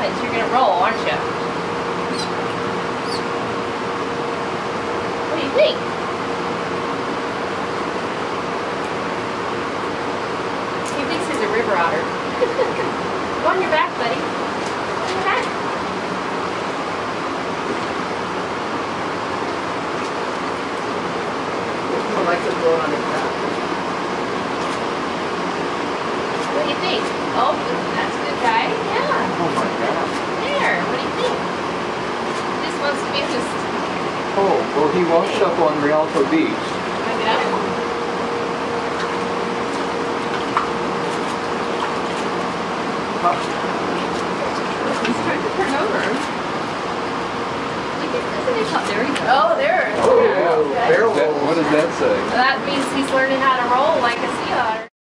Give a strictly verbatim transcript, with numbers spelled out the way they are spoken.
rapids. You're gonna roll, aren't you? What do you think? He thinks he's a river otter. Go on your back, buddy. Go on your back. I like to throw it on his back. What do you think? Oh, that's a good guy. Yeah. Oh my God. There. What do you think? He just wants to be just. Oh, well, he washed up on Rialto Beach. I know. Huh. He's trying to turn over. There he goes. Oh, there. Oh, yeah. Okay. That- what does that say? That means he's learning how to roll like a sea otter.